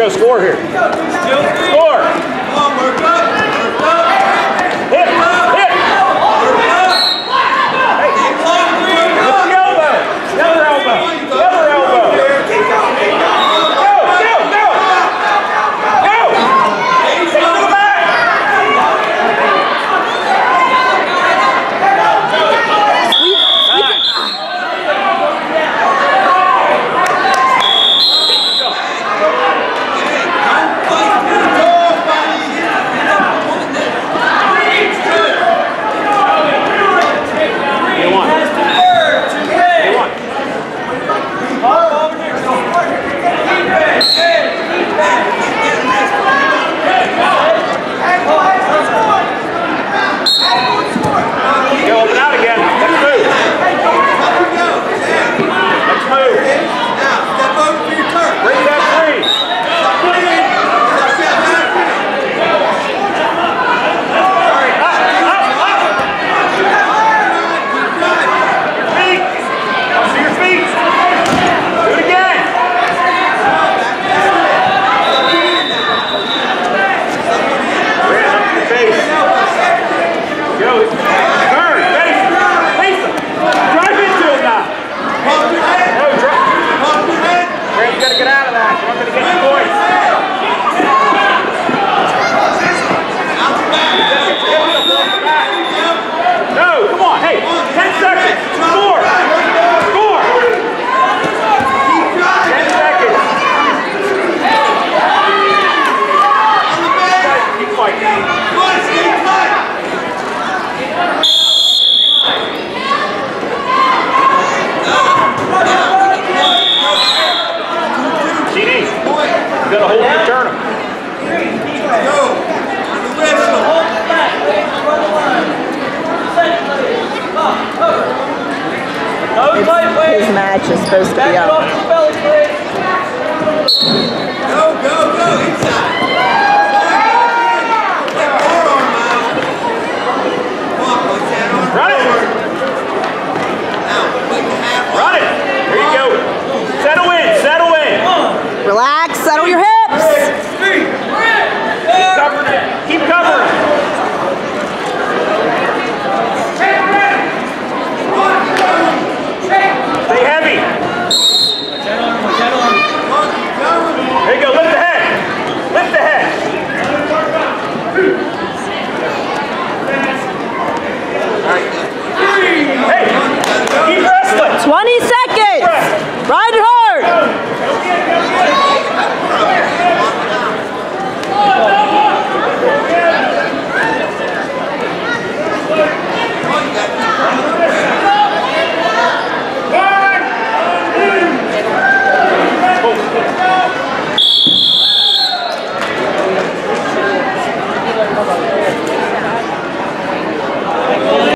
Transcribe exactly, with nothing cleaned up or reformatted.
go score here. Score. Hit. Hit. Hey. Lift the elbow. The other elbow. The other elbow. Go. Go. Go. Go. Take it to the back. His match is supposed to be up. Go, go, go, inside. Run it. Run it. There you go. Settle in, settle in. Relax, settle your hips. Keep covering it. Keep covering it. Stay heavy. There you go. Lift the head. Lift the head. All right. Hey, keep wrestling. twenty seconds. Ride it hard. Come on.